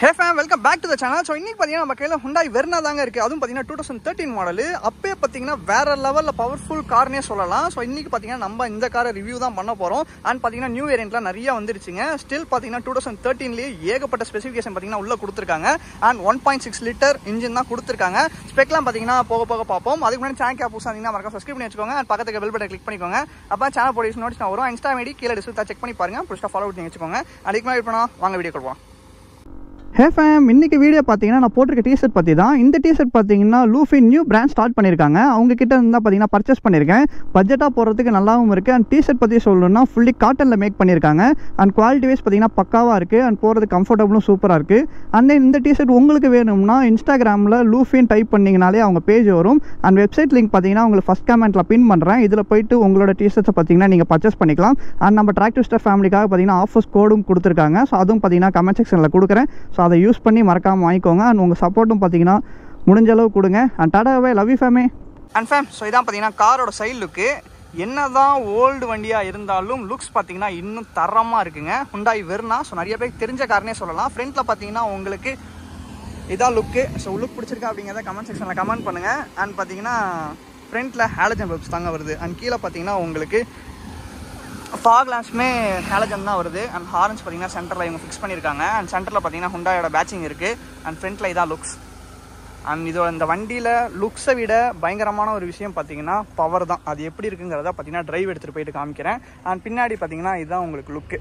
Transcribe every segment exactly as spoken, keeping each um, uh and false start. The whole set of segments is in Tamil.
Hey fam, welcome back to the channel. So இன்னைக்கு பாத்தீங்கன்னா நம்ம கையில Hyundai Verna தாங்க இருக்கு. அதுவும் பாத்தீங்கன்னா twenty thirteen மாடல். அப்பே பாத்தீங்கன்னா வேற லெவல்ல பவர்ஃபுல் கார்னே சொல்லலாம். சோ இன்னைக்கு பாத்தீங்கன்னா நம்ம இந்த காரை ரிவ்யூ தான் பண்ண போறோம். அண்ட் பாத்தீங்கன்னா நியூ வேரியன்ட்ல நிறைய வந்துருச்சுங்க. ஸ்டில் பாத்தீங்கன்னா twenty thirteen லயே ஏகப்பட்ட ஸ்பெசிஃபிகேஷன் பாத்தீங்கன்னா உள்ள கொடுத்திருக்காங்க. And one point six litre engine தான் கொடுத்திருக்காங்க. ஸ்பெக்லாம் பாத்தீங்கன்னா போக போக பாப்போம். அதுக்கு முன்னாடி சேனல் கேப் புதுசானீங்கன்னா மறக்காம சப்ஸ்கிரைப் பண்ணி வச்சுக்கோங்க. அண்ட் பக்கத்துக்கு பெல் பட்டன் கிளிக் பண்ணிக்கோங்க. அப்ப சேனல் போடிஸ் நோட்டிஃபிகேஷன் வரும். இன்ஸ்டா ஐடி கீழ டிஸ்கிரிப்ஷன்ல செக் பண்ணி பாருங்க. புதுசா ஃபாலோ பண்ணி வச்சுக்கோங்க. அதுக்கு மேல இப்போ வாங்க வீடியோ போலாம். ஹே ஃபேம், இன்னைக்கு வீடியோ பார்த்தீங்கன்னா நான் போட்டிருக்க டிஷர்ட் பற்றி தான். இந்த டிஷர்ட் பார்த்தீங்கன்னா லூஃபி நியூ பிராண்ட் ஸ்டார்ட் பண்ணியிருக்காங்க. அவங்க கிட்ட இருந்தால் பார்த்தீங்கன்னா பர்ச்சேஸ் பண்ணியிருக்கேன். பட்ஜெட்டாக போகிறதுக்கு நல்லாவும் இருக்குது. அண்ட் டிஷர்ட் பற்றி சொல்லணும்னா ஃபுல்லி காட்டனில் மேக் பண்ணியிருக்காங்க. அண்ட் குவாலிட்டி வைஸ் பார்த்தீங்கன்னா பக்காவாக இருக்குது. அண்ட் போகிறதுக்கு கம்ஃபர்டபுளும் சூப்பராக இருக்குது. அண்ட் இந்த டிஷர்ட் உங்களுக்கு வேணும்னா இன்ஸ்டாகிராமில் லூஃபின்னு டைப் பண்ணிங்கனாலே அவங்க பேஜ் வரும். அண்ட் வெப்சைட் லிங்க் பார்த்தீங்கன்னா உங்களுக்கு ஃபஸ்ட் கமெண்ட்டில் பின் பண்ணுறேன். இதில் போயிட்டு உங்களோட டிஷர்ட்ஸை பார்த்தீங்கன்னா நீங்கள் பர்ச்சேஸ் பண்ணிக்கலாம். அண்ட் நம்ம டிராக்டர் ஸ்டார் ஃபேமிலிக்காக பார்த்தீங்கன்னா ஆஃபர்ஸ் கோடும் கொடுத்துருக்காங்க. ஸோ அதுவும் பார்த்தீங்கன்னா கமெண்ட் செக்ஷனில் கொடுக்குறேன். ஸோ அதை யூஸ் பண்ணி மறக்காமல் வாங்கிக்கோங்க. அண்ட் உங்கள் சப்போர்ட்டும் பார்த்தீங்கன்னா முடிஞ்ச அளவு கொடுங்க. அண்ட் டாடாவே லவ் யூ ஃபேமே. அண்ட் ஃபேம், ஸோ இதான் பார்த்தீங்கன்னா காரோட சைடு லுக்கு. என்னதான் ஓல்டு வண்டியாக இருந்தாலும் லுக்ஸ் பார்த்தீங்கன்னா இன்னும் தரமாக இருக்குங்க. Hyundai Verna. ஸோ நிறைய பேருக்கு தெரிஞ்ச காரனே சொல்லலாம். ஃப்ரண்ட்டில் பார்த்தீங்கன்னா உங்களுக்கு இதான் லுக்கு. ஸோ லுக் பிடிச்சிருக்கா அப்படிங்கிறத கமெண்ட் செக்ஷனில் கமெண்ட் பண்ணுங்கள். அண்ட் பார்த்தீங்கன்னா ஃப்ரண்ட்டில் ஹாலஜன் பல்ப்ஸ் தாங்க வருது. அண்ட் கீழே பார்த்தீங்கன்னா உங்களுக்கு ஃபாக் லேம்ப்ஸுமே ஹாலஜன் தான் வருது. அண்ட் ஹாரன்ஸ் பார்த்தீங்கன்னா சென்டரில் இவங்க ஃபிக்ஸ் பண்ணியிருக்காங்க. அண்ட் சென்டரில் பார்த்தீங்கன்னா Hyundaiயோட பேட்சிங் இருக்குது. அண்ட் ஃப்ரண்ட்டில் இதான் லுக்ஸ். அண்ட் இதோட இந்த வண்டியில் லுக்ஸை விட பயங்கரமான ஒரு விஷயம் பார்த்தீங்கன்னா பவர் தான். அது எப்படி இருக்குங்கிறத பார்த்தீங்கன்னா ட்ரைவ் எடுத்துகிட்டு போயிட்டு காமிக்கிறேன். அண்ட் பின்னாடி பார்த்தீங்கன்னா இதுதான் உங்களுக்கு look.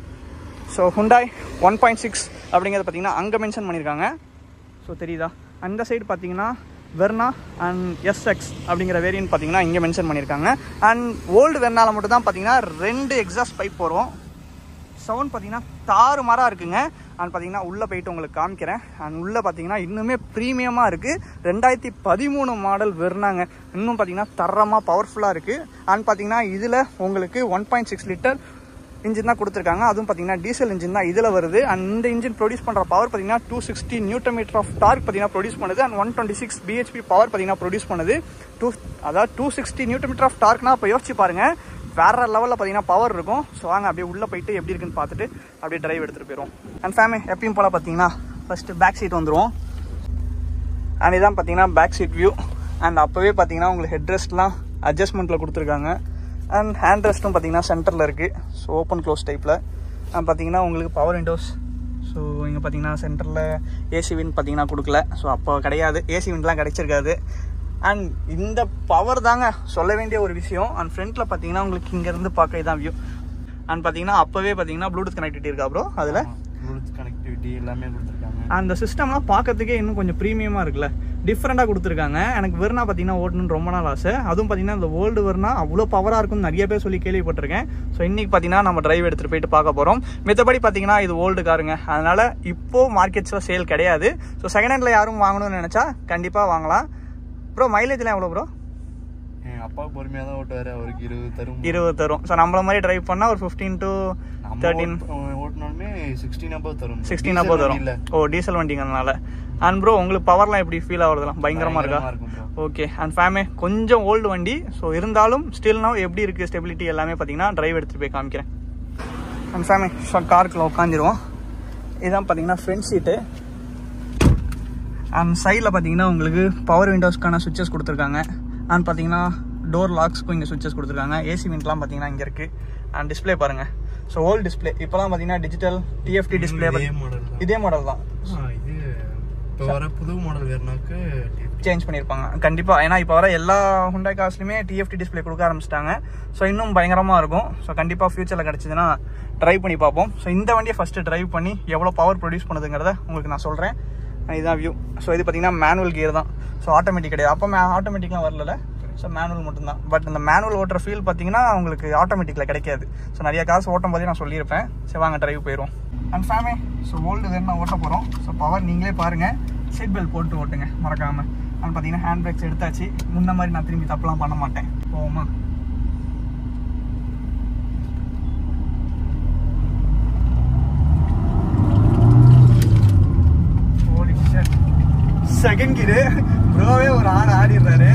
So Hyundai one point six அப்படிங்கிறத பார்த்தீங்கன்னா அங்கே மென்ஷன் பண்ணியிருக்காங்க. ஸோ தெரியுதா? அந்த சைடு பார்த்தீங்கன்னா Verna அண்ட் எஸ்எக்ஸ் அப்படிங்கிற வேரியன்ட் பார்த்தீங்கன்னா இங்கே மென்ஷன் பண்ணியிருக்காங்க. அண்ட் ஓல்டு வெர்னால மட்டும் தான் பார்த்தீங்கன்னா ரெண்டு எக்ஸாஸ்ட் பைப் வரும். சவுண்ட் பார்த்தீங்கன்னா தாறு மாறாக இருக்குங்க. அண்ட் பார்த்தீங்கன்னா உள்ளே போயிட்டு உங்களுக்கு காமிக்கிறேன். அண்ட் உள்ளே பார்த்தீங்கன்னா இன்னுமே ப்ரீமியமாக இருக்குது. ரெண்டாயிரத்தி பதிமூணு மாடல் வெர்னாங்க. இன்னும் பார்த்தீங்கன்னா தரமாக பவர்ஃபுல்லாக இருக்குது. அண்ட் பார்த்தீங்கன்னா இதில் உங்களுக்கு one point six litre engine தான் கொடுத்துருக்காங்க. அதுவும் பார்த்தீங்கன்னா டீசல் இன்ஜின் தான் இதில் வருது. அண்ட் இந்த இன்ஜின் ப்ரொடியூஸ் பண்ணுற பவர் பார்த்தீங்கன்னா two sixty newton metre of torque பார்த்தீங்கன்னா ப்ரொடியூஸ் பண்ணுது. And one twenty six BHP power பார்த்தீங்கன்னா ப்ரொடியூஸ் பண்ணுது. டூ அதாவது two sixty newton metre of டார்க்னா இப்போ யோசிச்சு பாருங்க, வேற லெவலில் பார்த்தீங்கன்னா பவர் இருக்கும். ஸோ வாங்க அப்படியே உள்ளே போயிட்டு எப்படி இருக்குன்னு பார்த்துட்டு அப்படியே டிரைவ் எடுத்துகிட்டு போயிடும். அண்ட் ஃபேமே எப்பயும் போல் பார்த்தீங்கன்னா ஃபஸ்ட்டு பேக் சீட் வந்துடும். அண்ட் இதான் பார்த்தீங்கன்னா பேக் சீட் வியூ. அண்ட் அப்போவே பார்த்தீங்கன்னா உங்களுக்கு ஹெட் ரெஸ்ட்லாம் அட்ஜஸ்ட்மெண்ட்டில் கொடுத்துருக்காங்க. அண்ட் ஹேண்ட் ரெஸ்ட்டும் பார்த்தீங்கன்னா சென்டரில் இருக்குது. ஸோ ஓப்பன் க்ளோஸ் டைப்பில். அண்ட் பார்த்தீங்கன்னா உங்களுக்கு பவர் விண்டோஸ். ஸோ இங்கே பார்த்தீங்கன்னா சென்டரில் ஏசி விண்ட் பார்த்தீங்கன்னா கொடுக்கல. ஸோ அப்போ கிடையாது, ஏசி விண்ட்லாம் கிடைச்சிருக்காது. அண்ட் இந்த பவர் தாங்க சொல்ல வேண்டிய ஒரு விஷயம். அண்ட் ஃப்ரண்ட்டில் பார்த்தீங்கன்னா உங்களுக்கு இங்கேருந்து பார்க்க இதான் வியூ. அண்ட் பார்த்தீங்கன்னா அப்போவே பார்த்தீங்கன்னா ப்ளூடூத் கனெக்டிவிட்டி இருக்கா ப்ரோ? அதில் ப்ளூடூத் கனெக்டிவிட்டி எல்லாமே கொடுத்துருக்காங்க. அந்த சிஸ்டம்லாம் பார்க்கறதுக்கே இன்னும் கொஞ்சம் ப்ரீமியமாக இருக்குல்ல, டிஃப்ரெண்ட்டாக கொடுத்துருக்காங்க. எனக்கு Verna பார்த்தீங்கன்னா ஓட்டணும்னு ரொம்ப நாள் ஆசை. அதுவும் பார்த்தீங்கன்னா இந்த ஓல்டு Verna அவ்வளோ பவராக இருக்கும்னு நிறைய பேர் சொல்லி கேள்விப்பட்டிருக்கேன். ஸோ இன்றைக்கி பார்த்தீங்கன்னா நம்ம டிரைவ் எடுத்துகிட்டு போயிட்டு பார்க்க போகிறோம். மித்தபடி பார்த்தீங்கன்னா இது ஓல்டு காருங்க, அதனால் இப்போது மார்க்கெட்ஸில் சேல் கிடையாது. ஸோ செகண்ட் ஹேண்டில் யாரும் வாங்கணும்னு நினச்சா கண்டிப்பாக வாங்கலாம். ப்ரோ மைலேஜ்லாம் எவ்வளோ ப்ரோ? என் அப்பா பொறுமையாக தான் ஓட்டுவார், அவருக்கு இருபது தரும் இருபது தரும். ஸோ நம்மள மாதிரி டிரைவ் பண்ணால் ஒரு ஃபிஃப்டீன் டு தேர்ட்டின் ஓட்டினாலுமே சிக்ஸ்டீன் அப்போ தரும். சிக்ஸ்டீன் அப்போ தரும். ஓ டீசல் வண்டிங்கிறதுனால. அண்ட் ப்ரோ உங்களுக்கு பவர்லாம் எப்படி ஃபீல் ஆகுறதுலாம் பயங்கரமாக இருக்கா? ஓகே. அண்ட் ஃபேமே கொஞ்சம் ஓல்டு வண்டி. ஸோ இருந்தாலும் ஸ்டில் நவ் எப்படி இருக்குது ஸ்டெபிலிட்டி எல்லாமே பார்த்தீங்கன்னா டிரைவ் எடுத்துகிட்டு போய் காமிக்கிறேன். அண்ட் ஃபேமே ஸோ காருக்குள்ள உட்காந்துருவோம். இதுதான் பார்த்தீங்கன்னா ஃப்ரண்ட் சீட்டு. அண்ட் சைடில் பார்த்தீங்கன்னா உங்களுக்கு பவர் விண்டோஸ்க்கான சுவிட்சஸ் கொடுத்துருக்காங்க. அண்ட் பார்த்தீங்கன்னா டோர் லாக்ஸ்க்கும் இங்கே சுவிட்சஸ் கொடுத்துருக்காங்க. ஏசி விண்ட்லாம் பார்த்தீங்கன்னா இங்கே இருக்குது. அண்ட் டிஸ்பிளே பாருங்கள். So old display. இப்போலாம் பார்த்தீங்கன்னா டிஜிட்டல் டிஎஃப்டி டிஸ்பிளே இதே மாடல் தான். இப்போ வர புது மாடல் Vernaக்கு சேஞ்ச் பண்ணியிருப்பாங்க கண்டிப்பாக. ஏன்னா இப்போ வர எல்லா Hyundai கார்ஸ்லையுமே டிஎஃப்டி டிஸ்பிளே கொடுக்க ஆரம்பிச்சிட்டாங்க. ஸோ இன்னும் பயங்கரமாக இருக்கும். ஸோ கண்டிப்பாக ஃபியூச்சரில் கிடச்சிதுன்னா ட்ரைவ் பண்ணி பார்ப்போம். ஸோ இந்த வண்டியை ஃபஸ்ட்டு ட்ரைவ் பண்ணி எவ்வளோ பவர் ப்ரொடியூஸ் பண்ணுதுங்கிறத உங்களுக்கு நான் சொல்கிறேன். இதுதான் வியூ. ஸோ இது பார்த்தீங்கன்னா மேனுவல் கியர் தான். ஸோ ஆட்டோமேட்டிக் கிடையாது. அப்போ மே ஆட்டோமேட்டிக்லாம் வரல. ஸோ மேனுவல் மட்டும்தான். பட் இந்த மேனுவல் ஓட்டுற ஃபீல் பார்த்தீங்கன்னா உங்களுக்கு ஆட்டோமேட்டிக்கில் கிடைக்காது. ஸோ நிறைய காசு ஓட்டும் போதே நான் சொல்லியிருப்பேன். சரி வாங்க டிரைவ் போயிடுவோம். அண்ட் ஃபேமே ஸோ ஓல்டு Verna ஓட்ட போகிறோம். ஸோ பவர் நீங்களே பாருங்கள். சீட் பெல்ட் போட்டு ஓட்டுங்க மறக்காமல். அண்ட் பார்த்தீங்கன்னா ஹேண்ட் பிரேக்ஸ் எடுத்தாச்சு. முன்ன மாதிரி நான் திரும்பி தப்பெல்லாம் பண்ண மாட்டேன். போவோமா? செகண்ட் கீரு ப்ரோவே ஒரு ஆடு ஆடிடுறாரு.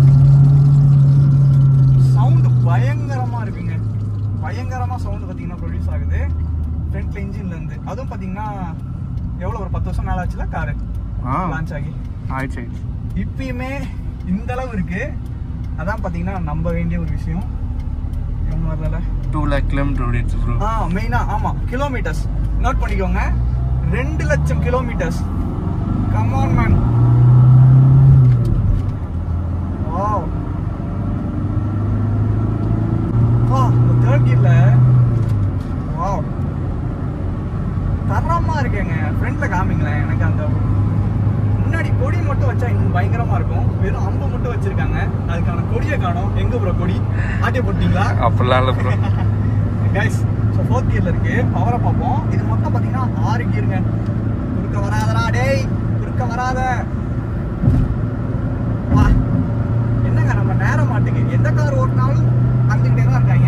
சவுண்டு பயங்கரமாக இருக்குங்க. பயங்கரமாக சவுண்டு பார்த்தீங்கன்னா ப்ரொடியூஸ் ஆகுது ஃப்ரண்ட்ல இன்ஜின்லேருந்து. அதுவும் பார்த்தீங்கன்னா எவ்வளோ ஒரு பத்து வருஷம் மேலே ஆச்சுல காரு லான்ச் ஆகி ஆயிடுச்சு. இப்பயுமே இந்த அளவு இருக்கு. அதான் பார்த்தீங்கன்னா நம்ப வேண்டிய ஒரு விஷயம். எவ்வளோ வரல டூ லேக் கிலோமீட்டர் ஓடிடுச்சு ப்ரோ. ஆ மெயினாக ஆமாம் கிலோமீட்டர்ஸ் நோட் பண்ணிக்கோங்க. ரெண்டு லட்சம் கிலோமீட்டர்ஸ். Come on man. வாவ். வா தேர்ட் கியர்ல வாவ் தரமா இருக்குங்க. ஃப்ரண்ட்ல காமிங்களேன். எனக்கு அந்த முன்னாடி கொடி மட்டும் வச்சா இன்னும் பயங்கரமா இருக்கும். வெறும் அம்பு மட்டும் வச்சிருக்காங்க. அதுக்கான கொடியை காணோம். எங்க ப்ரோ கொடி? ஆட்டிய போட்டீங்களா? அப்படிலாம் இல்லை ப்ரோ. கைஸ் ஸோ ஃபோர்த் கியர்ல இருக்கு. பவரை பார்ப்போம். இது மொத்தம் பார்த்தீங்கன்னா ஆறு கியருங்க. குறுக்க வராதடா டேய், குறுக்க வராத. வா என்னங்க நம்ம நேரம் மாட்டுக்கு எந்த கார் ஓட்டினாலும் வந்துக்கிட்டே தான் இருக்காங்க.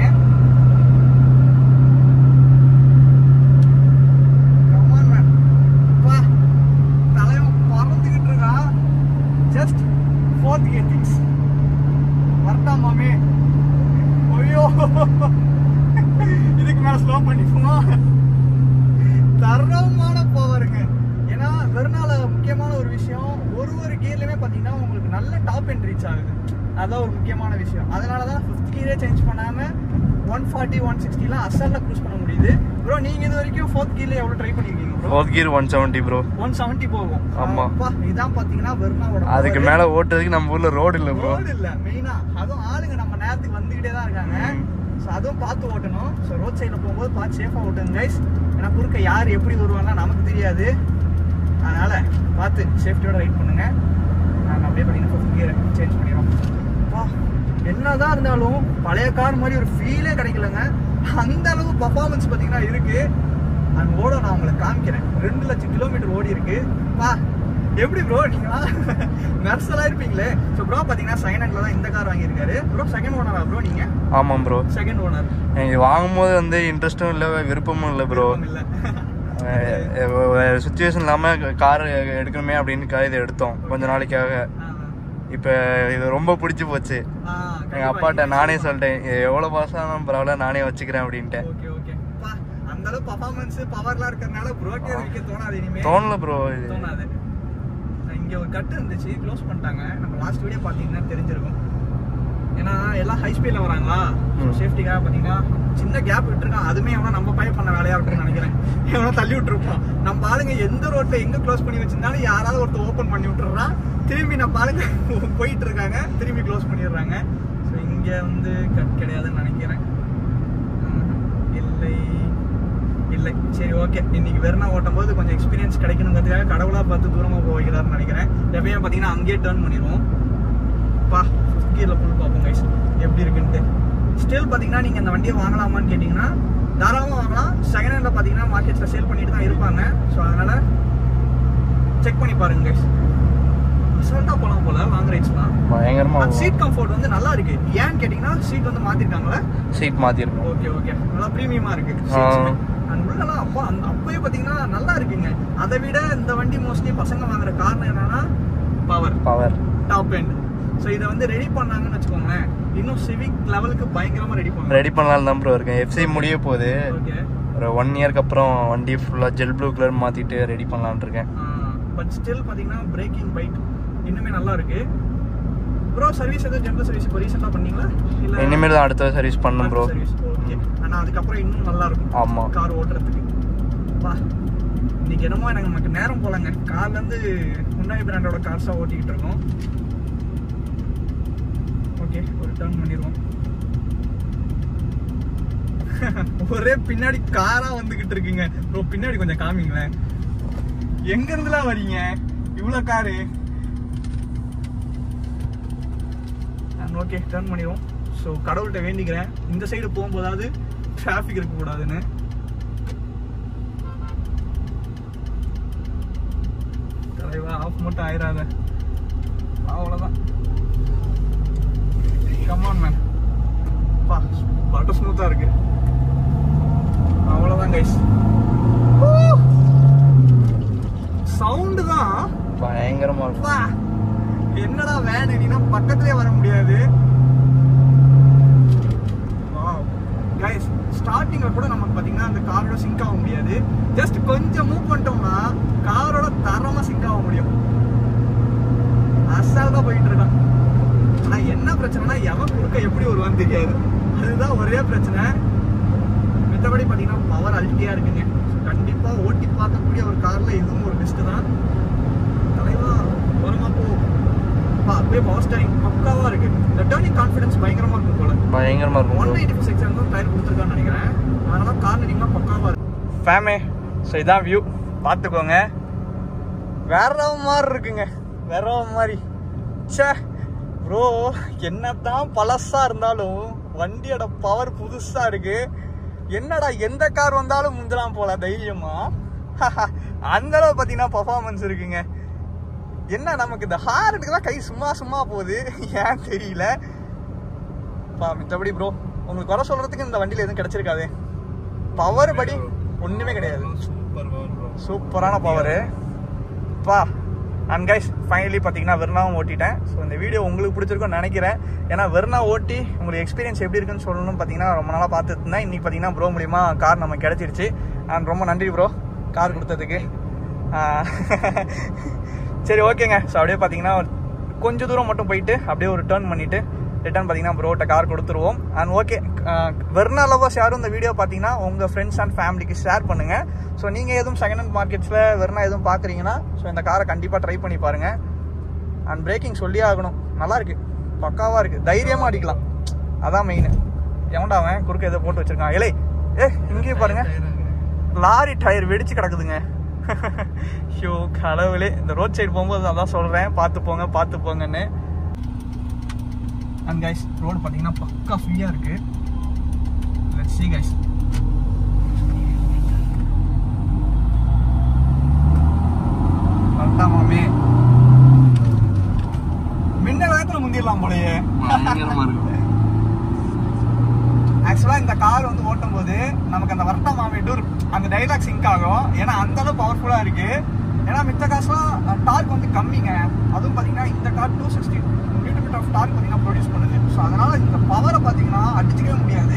Just fourth gear things. வரட்டா மாமே. ஐயோ இதுக்கு மேல ஸ்லோ பண்ணிப்போமா? தரமான பவருங்க. ஏன்னா வெறுனால முக்கியமான ஒரு விஷயம், ஒரு ஒரு கியர்லயுமே பாத்தீங்கன்னா உங்களுக்கு நல்ல டாப் எண்ட் ரீச் ஆகுது. அதான் ஒரு முக்கியமான விஷயம். அதனாலதான் ஃபிஃப்த் கியரே சேஞ்ச் பண்ணாம ஒன் ஃபார்ட்டி ஒன் சிக்ஸ்டிலாம் அசல்ல க்ரூஸ் பண்ண முடியுது. ப்ரோ நீங்க இது வரைக்கும் ஃபோர்த் கியர்ல எவ்வளவு ட்ரை பண்ணிருக்கீங்க bro? Fourth gear one seventy bro. One seventy போகும். ஆமா. இதான் பாத்தீங்கன்னா வெறுனாவோட அதுக்கு மேல ஓட்டுறதுக்கு நம்ம ஊர்ல ரோடு இல்ல ப்ரோ. ரோடு இல்ல மெயினா. அதுவும் ஆளுங்க நம்ம நேரத்துக்கு வந்துகிட்டே தான் இருக்காங்க. ஸோ அதுவும் பார்த்து ஓட்டணும். ஸோ ரோட் சைடில் போகும்போது பார்த்து சேஃபாக ஓட்டுங்க கைஸ். ஏன்னா குறுக்க யார் எப்படி வருவாங்கன்னா நமக்கு தெரியாது. அதனால பார்த்து சேஃப்டியோட ரைட் பண்ணுங்க. நாங்கள் அப்படியே பார்த்தீங்கன்னா ஃபஸ்ட் கியரை சேஞ்ச் பண்ணிடுவோம். வா என்னதான் இருந்தாலும் பழைய கார் மாதிரி ஒரு ஃபீலே கிடைக்கலங்க. அந்த அளவு பர்ஃபார்மன்ஸ் பார்த்தீங்கன்னா இருக்கு. அண்ட் ஓட நான் உங்களுக்கு காமிக்கிறேன். ரெண்டு லட்சம் கிலோமீட்டர் ஓடி இருக்கு. வா எப்படி ப்ரோ நீங்களா நர்சலா இருப்பீங்களே. ஸோ ப்ரோ பார்த்தீங்கன்னா செகண்ட் ஹேண்ட்ல தான் இந்த கார் வாங்கியிருக்காரு. ப்ரோ செகண்ட் ஓனரா ப்ரோ நீங்க? ஆமாம் ப்ரோ செகண்ட் ஓனர். எனக்கு வாங்கும்போது வந்து இன்ட்ரெஸ்ட்டும் இல்லை விருப்பமும் இல்லை ப்ரோ. சுச்சுவேஷன் இல்லாமல் கார் எடுக்கணுமே அப்படின்னு இதை எடுத்தோம் கொஞ்ச நாளைக்காக. இப்போ இது ரொம்ப பிடிச்சி போச்சு. எங்கள் அப்பாட்ட நானே சொல்லிட்டேன் எவ்வளோ பாசம் பரவாயில்ல நானே வச்சுக்கிறேன் அப்படின்ட்டு. ஓகே ஓகே அந்த அளவு பர்ஃபார்மன்ஸ் பவர்லாம் இருக்கறனால ப்ரோக்கே வைக்க தோணாது. இனிமே தோணல ப்ரோ. இது தோணாது. இங்கே ஒரு கட்டு இருந்துச்சு க்ளோஸ் பண்ணிட்டாங்க. நம்ம லாஸ்ட் வீடியோ பார்த்தீங்கன்னா தெரிஞ்சிருக்கும். ஏன்னா எல்லாம் ஹை ஸ்பீடில் வராங்களா சேஃப்டிக்காக பார்த்தீங்கன்னா சின்ன கேப் விட்டுருக்கான். அதுவுமே எவனா நம்ம பய பண்ண வேலையாக இருக்குன்னு நினைக்கிறேன். எவனா தள்ளி விட்டுருப்போம். நம்ம ஆளுங்க எந்த ரோட்டில் எங்கே க்ளோஸ் பண்ணி வச்சிருந்தாலும் யாராவது ஒருத்தர் ஓப்பன் பண்ணி விட்டுறான். திரும்பி நம்ம ஆளுங்க போயிட்டு இருக்காங்க. திரும்பி க்ளோஸ் பண்ணிடுறாங்க. ஸோ இங்கே வந்து கட் கிடையாதுன்னு நினைக்கிறேன். இல்லை இல்லை சரி ஓகே. இன்னைக்கு வெறுனா ஓட்டும் போது கொஞ்சம் எக்ஸ்பீரியன்ஸ் கிடைக்கணுங்கிறதுக்காக கடவுளாக பார்த்து தூரமாக போகிறாருன்னு நினைக்கிறேன். எப்பயுமே பார்த்தீங்கன்னா அங்கேயே டேர்ன் பண்ணிடுவோம். பா ஃபிஃப்த் கியரில் ஃபுல் பார்ப்போம் கைஸ் எப்படி இருக்குன்ட்டு. ஸ்டில் பார்த்தீங்கன்னா நீங்கள் இந்த வண்டியை வாங்கலாமான்னு கேட்டிங்கன்னா தாராளமாக வாங்கலாம். செகண்ட் ஹேண்டில் பார்த்தீங்கன்னா மார்க்கெட்டில் சேல் பண்ணிட்டு தான் இருப்பாங்க. ஸோ அதனால் செக் பண்ணி பாருங்க கைஸ். அசால்ட்டாக போகலாம் போல லாங் ரைட்ஸ்லாம் பயங்கரமாக. சீட் கம்ஃபர்ட் வந்து நல்லா இருக்கு. ஏன்னு கேட்டிங்கன்னா சீட் வந்து மாற்றிருக்காங்களா? சீட் மாற்றிருக்கோம். ஓகே ஓகே நல்லா ப்ரீமியமாக இருக்கு. அண்ட் உள்ளலாம் அப்போ அந்த அப்பயே பார்த்தீங்கன்னா நல்லா இருக்குங்க. அதை விட இந்த வண்டி மோஸ்ட்லி பசங்க வாங்குற காரணம் என்னன்னா power power top end. So இதை வந்து ரெடி பண்ணாங்கன்னு வச்சுக்கோங்களேன் இன்னும் சிவிக் லெவலுக்கு பயங்கரமாக ரெடி பண்ணலாம். ரெடி பண்ணலாம் தான் ப்ரோ இருக்கேன். எஃப்சி முடிய போகுது. ஓகே ஒரு ஒன் இயர்க்கு அப்புறம் வண்டி ஃபுல்லாக ஜெல் ப்ளூ கலர் மாற்றிட்டு ரெடி பண்ணலான் இருக்கேன். பட் ஸ்டில் பார்த்தீங்கன்னா பிரேக்கிங் பைட் இன்னுமே நல்லா இருக்கு. ப்ரோ சர்வீஸ் எதுவும் ஜென்ரல் சர்வீஸ் இப்போ ரீசெண்டாக பண்ணீங்களா? இல்லை இனிமேல் தான் அடுத்த சர்வீஸ் பண்ணும் ப்ரோ. ஓகே ஆனால் அதுக்கப்புறம் இன்னும் நல்லா இருக்கும். ஆமாம் கார் ஓட்டுறதுக்கு. வா இன்னைக்கு என்னமோ எனக்கு நமக்கு நேரம் போலங்க. கார்லேருந்து ஹுண்டாய் பிராண்டோட கார்ஸாக ஓட்டிக்கிட்டு இருக்கோம். ஓகே ஒரு டர்ன் பண்ணிடுவோம். ஒரே பின்னாடி காரா வந்துகிட்டு இருக்குங்க ப்ரோ. பின்னாடி கொஞ்சம் காமிங்களேன். எங்க இருந்துலாம் வரீங்க இவ்வளவு காரு? ஓகே டர்ன் பண்ணிடுவோம். ஸோ கடவுள்கிட்ட வேண்டிக்கிறேன் இந்த சைடு போகும்போதாவது டிராஃபிக் இருக்கக்கூடாதுன்னு. தலைவா ஆஃப் மட்டும் ஆயிராத. அவ்வளோதான். Come on man. பா பட்டர் ஸ்மூத்தாக இருக்கு. அவ்வளோதான் கைஸ். சவுண்டு தான் பயங்கரமா இருக்கு. என்னடா வேன் நீனா பக்கத்துலயே வர முடியாது. ஸ்டார்டிங்ல கூட நமக்கு பாத்தீங்கன்னா அந்த காரோட சிங்க் ஆக முடியாது. ஜஸ்ட் கொஞ்சம் மூவ் பண்ணிட்டோம்னா முடியாது. அதுதான் ஒரே பிரச்சனை. மத்தபடி பாத்தீங்கன்னா பவர் அல்ட்டியா இருக்குங்க. கண்டிப்பா ஓட்டி பார்க்கக்கூடிய ஒரு கார்ல இதுவும் ஒரு பெஸ்ட் தான். தலைவா ஓரமா போ. அப்படியே பவர் ஸ்டீரிங் பக்காவா இருக்கு. இந்த டர்னிங் கான்ஃபிடன்ஸ் பயங்கரமா இருக்கும் போல. பயங்கரமா இருக்கும். ஒன் எயிட்டி ஃபைவ் செக்ஷன் தான் டயர் கொடுத்துருக்கான்னு நினைக்கிறேன். அதனால கார்னரிங்னா பக்காவா இருக்கு. ஃபேமே ஸோ இதான் வியூ பார்த்துக்கோங்க. வேற மாதிரி இருக்குங்க, வேற மாதிரி. சே ப்ரோ, என்னதான் பழசா இருந்தாலும் வண்டியோட பவர் புதுசா இருக்கு. என்னடா எந்த கார் வந்தாலும் முந்தலாம் போல தைரியமா. அந்த அளவு பார்த்தீங்கன்னா பர்ஃபார்மன்ஸ் இருக்குங்க. என்ன நமக்கு இந்த ஹார்ட்டுக்கு தான் கை சும்மா சும்மா போகுது, ஏன் தெரியல. மித்தபடி ப்ரோ உங்களுக்கு வர சொல்றதுக்கு இந்த வண்டியில் எதுவும் கிடைச்சிருக்காது. பவர் படி ஒண்ணுமே கிடையாது. சூப்பரான பவரு பா. அண்ட் கைஸ் ஃபைனலி பார்த்தீங்கன்னா வெர்னாவும் ஓட்டிட்டேன். ஸோ இந்த வீடியோ உங்களுக்கு பிடிச்சிருக்கும்னு நினைக்கிறேன். ஏன்னா வெர்னா ஓட்டி உங்களுக்கு எக்ஸ்பீரியன்ஸ் எப்படி இருக்குன்னு சொல்லணும்னு பார்த்தீங்கன்னா ரொம்ப நாளாக பார்த்துட்டு இருந்தேன். இன்னைக்கு பார்த்தீங்கன்னா ப்ரோ மூலியமா கார் நம்ம கிடைச்சிருச்சு. அண்ட் ரொம்ப நன்றி ப்ரோ கார் கொடுத்ததுக்கு. சரி ஓகேங்க. ஸோ அப்படியே பார்த்தீங்கன்னா கொஞ்சம் தூரம் மட்டும் போயிட்டு அப்படியே ஒரு டர்ன் பண்ணிட்டு ரிட்டர்ன் பார்த்தீங்கன்னா ப்ரோட்ட கார் கொடுத்துருவோம். அண்ட் ஓகே, வெர்னா லவர்ஸ் யாரும் இந்த வீடியோ பார்த்தீங்கன்னா உங்கள் ஃப்ரெண்ட்ஸ் அண்ட் ஃபேமிலிக்கு ஷேர் பண்ணுங்கள். ஸோ நீங்கள் எதுவும் செகண்ட் ஹேண்ட் மார்க்கெட்ஸில் வெர்னா எதுவும் பார்க்குறீங்கன்னா ஸோ இந்த காரை கண்டிப்பாக ட்ரை பண்ணி பாருங்கள். அண்ட் பிரேக்கிங் சொல்லியே ஆகணும், நல்லா இருக்கு, பக்காவாக இருக்குது, தைரியமாக அடிக்கலாம். அதான் மெயின். எவன்டா அவன் குறுக்க எதோ போட்டு வச்சிருக்கான். இலை ஏ இங்கேயும் பாருங்க, லாரி டயர் வெடிச்சு கிடக்குதுங்க. ஷோ கடவுளே, இந்த ரோட் சைடு போகும்போது அதான் சொல்கிறேன், பார்த்து போங்க பார்த்து போங்கன்னு. அண்ட் கைஸ் ரோடு பார்த்தீங்கன்னா பக்கா ஃப்ரீயாக இருக்கு. Let's see guys. மாமே மின்னல் வேகத்துல முந்திடலாம் போலயே. ஆக்சுவலா இந்த கார் வந்து ஓட்டும் போது நமக்கு அந்த வர்த்தா மாமே டூர் அந்த டைலாக் சிங்க் ஆகும். ஏன்னா அந்த அளவு பவர்ஃபுல்லா இருக்கு. ஏன்னா மித்த காசுலாம் டார்க் வந்து கம்மிங்க. அதுவும் பாத்தீங்கன்னா இந்த car two sixty newton metre of torque பாத்தீங்கன்னா ப்ரொடியூஸ் பண்ணுது. ஸோ அதனால இந்த பவரை பாத்தீங்கன்னா அடிச்சுக்கவே முடியாது.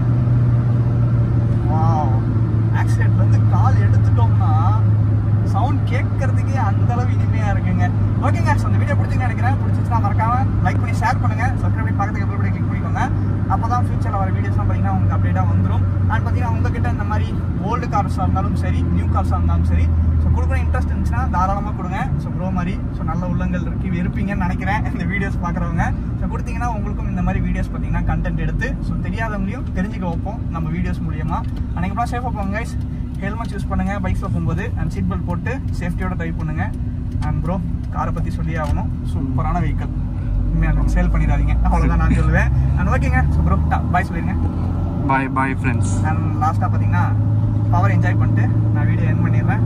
வாவ், ஆக்சிடென்ட்ல இருந்து கால் எடுத்துட்டோம்னா சவுண்ட் கேட்கறதுக்கே அந்த அளவு இனிமையா இருக்குங்க. ஓகேங்க, ஸோ இந்த வீடியோ பிடிச்சிங்கன்னு நினைக்கிறேன். பிடிச்சிச்சுன்னா மறக்காம லைக் பண்ணி ஷேர் பண்ணுங்க. சப்ஸ்கிரைப் பண்ணி பக்கத்துக்கு எவ்வளோ கிளிக் பண்ணிக்கோங்க. அப்பதான் ஃபியூச்சர்ல வர வீடியோஸ்லாம் பார்த்தீங்கன்னா உங்களுக்கு அப்டேட்டா வந்துடும். அண்ட் பார்த்தீங்கன்னா உங்ககிட்ட இந்த மாதிரி ஓல்டு கார்ஸாக இருந்தாலும் சரி, நியூ கார்ஸாக இருந்தாலும் சரி, ஸோ கொடுக்குற இன்ட்ரெஸ்ட் இருந்துச்சுன்னா தாராளமாக கொடுங்க. ஸோ ப்ரோ மாதிரி ஸோ நல்ல உள்ளங்கள் இருக்கு இருப்பீங்கன்னு நினைக்கிறேன் இந்த வீடியோஸ் பார்க்குறவங்க. ஸோ கொடுத்தீங்கன்னா உங்களுக்கும் இந்த மாதிரி வீடியோஸ் பார்த்தீங்கன்னா கண்டென்ட் எடுத்து ஸோ தெரியாதவங்களையும் தெரிஞ்சுக்க வைப்போம் நம்ம வீடியோஸ் மூலியமா. அன்னைக்கு சேஃபாக போங்க கைஸ். ஹெல்மெட் யூஸ் பண்ணுங்க பைக்ஸ்ல போகும்போது. அண்ட் சீட் பெல்ட் போட்டு சேஃப்டியோட ட்ரைவ் பண்ணுங்க. அண்ட் ப்ரோ காரை பத்தி சொல்லி ஆகணும், சூப்பரான வெஹிக்கிள், உண்மையாக சேல் பண்ணிடாதீங்க, அவ்வளோதான் நான் சொல்லுவேன். அண்ட் ஓகேங்க, ஸோ ப்ரோ பாய் சொல்லிடுங்க. பாய் பாய் ஃப்ரெண்ட்ஸ். அண்ட் லாஸ்ட்டாக பார்த்தீங்கன்னா பவர் என்ஜாய் பண்ணிட்டு நான் வீடியோ எண்ட் பண்ணிடுறேன்.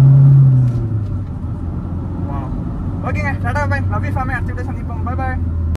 ஓகேங்க, tata bye, love you family. அடுத்த வீடியோ சந்திப்போம். பாய் பாய்.